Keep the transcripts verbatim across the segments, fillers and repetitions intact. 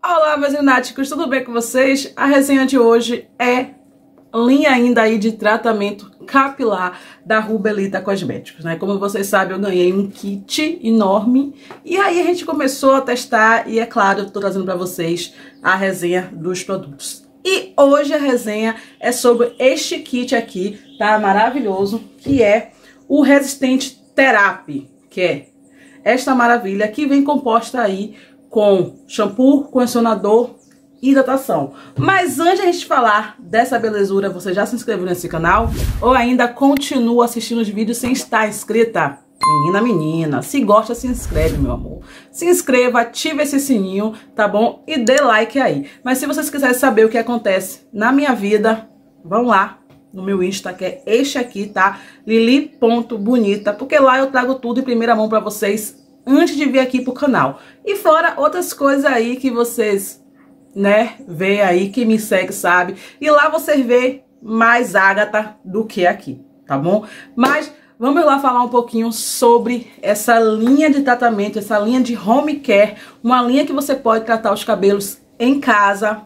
Olá, meus lunáticos, tudo bem com vocês? A resenha de hoje é linha ainda aí de tratamento capilar da Rubelita Cosméticos, né? Como vocês sabem, eu ganhei um kit enorme e aí a gente começou a testar e, é claro, eu tô trazendo pra vocês a resenha dos produtos. E hoje a resenha é sobre este kit aqui, tá? Maravilhoso, que é o Resistente Therapy, que é esta maravilha que vem composta aí com shampoo, condicionador e hidratação. Mas antes de a gente falar dessa belezura, você já se inscreveu nesse canal? Ou ainda continua assistindo os vídeos sem estar inscrita? Menina, menina, se gosta, se inscreve, meu amor. Se inscreva, ative esse sininho, tá bom? E dê like aí. Mas se vocês quiserem saber o que acontece na minha vida, vão lá no meu Insta, que é este aqui, tá? Lili ponto bonita, porque lá eu trago tudo em primeira mão pra vocês antes de vir aqui pro canal. E fora outras coisas aí que vocês, né, vê aí, que me segue, sabe? E lá você vê mais Ágata do que aqui, tá bom? Mas vamos lá falar um pouquinho sobre essa linha de tratamento, essa linha de home care, uma linha que você pode tratar os cabelos em casa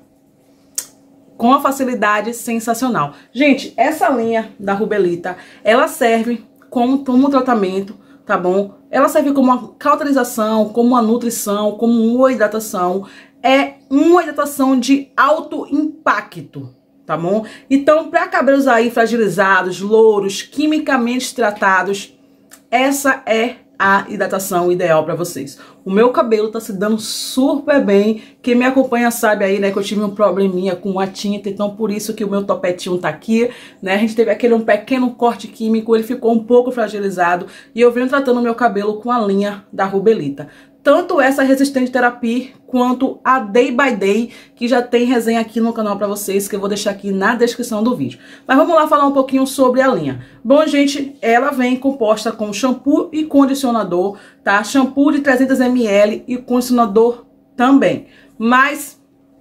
com uma facilidade sensacional. Gente, essa linha da Rubelita, ela serve como, como tratamento, tá bom? Ela serve como uma cauterização, como uma nutrição, como uma hidratação. É uma hidratação de alto impacto, tá bom? Então, para cabelos aí fragilizados, louros, quimicamente tratados, essa é a hidratação ideal para vocês. O meu cabelo tá se dando super bem. Quem me acompanha sabe aí, né, que eu tive um probleminha com a tinta, então por isso que o meu topetinho tá aqui, né? A gente teve aquele um pequeno corte químico, ele ficou um pouco fragilizado e eu venho tratando o meu cabelo com a linha da Rubelita. Tanto essa Resistente Therapy quanto a Day by Day, que já tem resenha aqui no canal pra vocês, que eu vou deixar aqui na descrição do vídeo. Mas vamos lá falar um pouquinho sobre a linha. Bom, gente, ela vem composta com shampoo e condicionador, tá? Shampoo de trezentos mililitros e condicionador também. Mas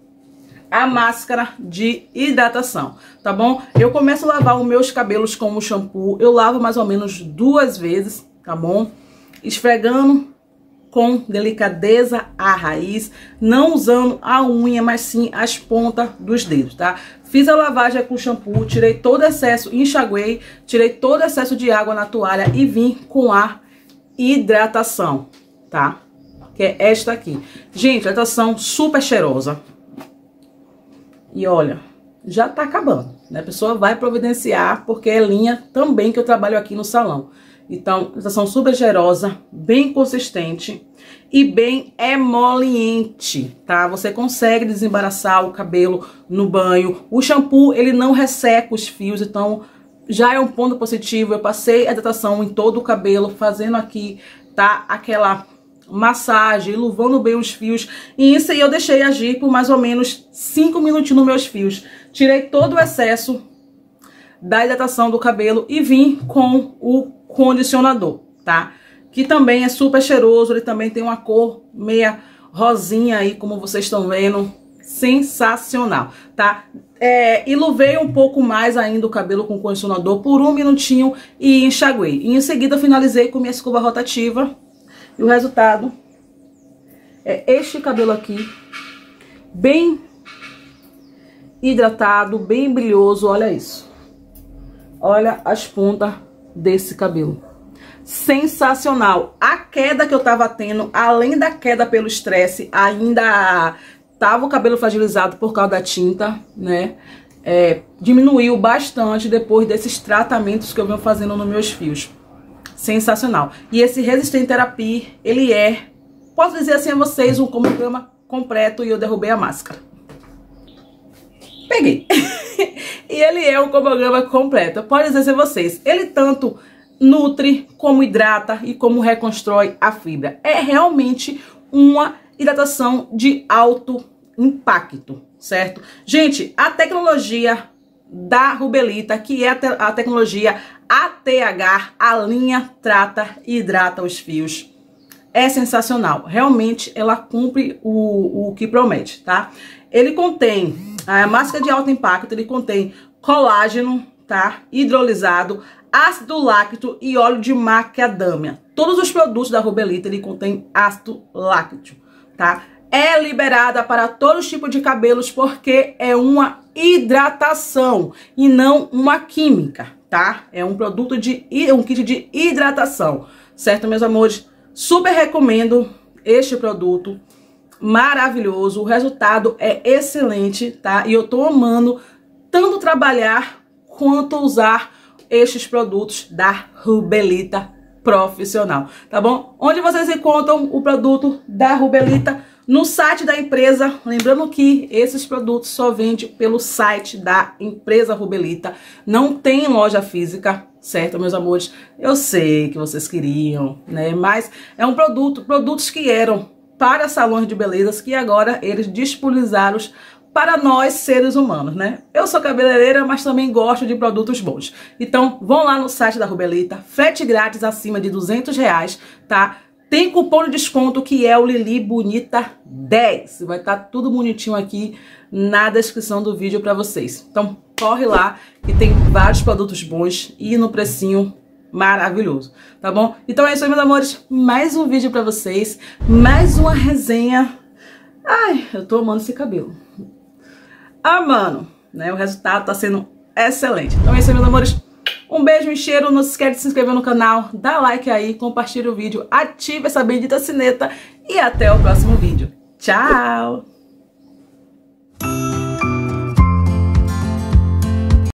a máscara de hidratação, tá bom? Eu começo a lavar os meus cabelos com o shampoo. Eu lavo mais ou menos duas vezes, tá bom? Esfregando com delicadeza a raiz, não usando a unha, mas sim as pontas dos dedos, tá? Fiz a lavagem com shampoo, tirei todo o excesso, enxaguei, tirei todo o excesso de água na toalha e vim com a hidratação, tá? Que é esta aqui. Gente, hidratação super cheirosa. E olha, já tá acabando, né? A pessoa vai providenciar, porque é linha também que eu trabalho aqui no salão. Então, hidratação super cheirosa, bem consistente e bem emoliente, tá? Você consegue desembaraçar o cabelo no banho. O shampoo, ele não resseca os fios, então já é um ponto positivo. Eu passei a hidratação em todo o cabelo, fazendo aqui, tá? Aquela massagem, luvando bem os fios. E isso aí eu deixei agir por mais ou menos cinco minutinhos nos meus fios. Tirei todo o excesso da hidratação do cabelo e vim com o condicionador, tá? Que também é super cheiroso, ele também tem uma cor meia rosinha aí, como vocês estão vendo, sensacional, tá? É, e luvei um pouco mais ainda o cabelo com condicionador por um minutinho e enxaguei. E em seguida finalizei com minha escova rotativa e o resultado é este cabelo aqui, bem hidratado, bem brilhoso, olha isso. Olha as pontas desse cabelo. Sensacional. A queda que eu tava tendo, além da queda pelo estresse, ainda tava o cabelo fragilizado por causa da tinta, né? É, diminuiu bastante depois desses tratamentos que eu venho fazendo nos meus fios. Sensacional. E esse Resistente Therapy, ele é, posso dizer assim a vocês, um cronograma completo e eu derrubei a máscara. Peguei. E ele é um cronograma completo. Pode dizer a vocês, ele tanto nutre, como hidrata e como reconstrói a fibra. É realmente uma hidratação de alto impacto, certo? Gente, a tecnologia da Rubelita, que é a, te a tecnologia A T H, a linha trata e hidrata os fios, é sensacional. Realmente ela cumpre o, o que promete, tá? Ele contém a máscara de alto impacto, ele contém colágeno, tá? Hidrolisado, ácido láctico e óleo de macadâmia. Todos os produtos da Rubelita, ele contém ácido láctico, tá? é liberada para todos os tipos de cabelos porque é uma hidratação e não uma química, tá? É um produto de um kit de hidratação, certo, meus amores? Super recomendo este produto, maravilhoso, o resultado é excelente, tá? E eu tô amando tanto trabalhar quanto usar estes produtos da Rubelita Profissional, tá bom? Onde vocês encontram o produto da Rubelita? No site da empresa, lembrando que esses produtos só vendem pelo site da empresa Rubelita, não tem loja física, certo, meus amores? Eu sei que vocês queriam, né? Mas é um produto, produtos que eram para salões de belezas que agora eles disponibilizaram para nós seres humanos, né? Eu sou cabeleireira, mas também gosto de produtos bons. Então, vão lá no site da Rubelita, frete grátis acima de duzentos reais, tá? Tem cupom de desconto que é o Lili Bonita dez. Vai estar tudo bonitinho aqui na descrição do vídeo para vocês. Então, corre lá que tem vários produtos bons e no precinho maravilhoso, tá bom? Então é isso aí, meus amores. Mais um vídeo para vocês. Mais uma resenha. Ai, eu tô amando esse cabelo. Amando, né? O resultado tá sendo excelente. Então é isso aí, meus amores. Um beijo, um cheiro, não se esquece de se inscrever no canal, dá like aí, compartilha o vídeo, ativa essa bendita sineta e até o próximo vídeo. Tchau!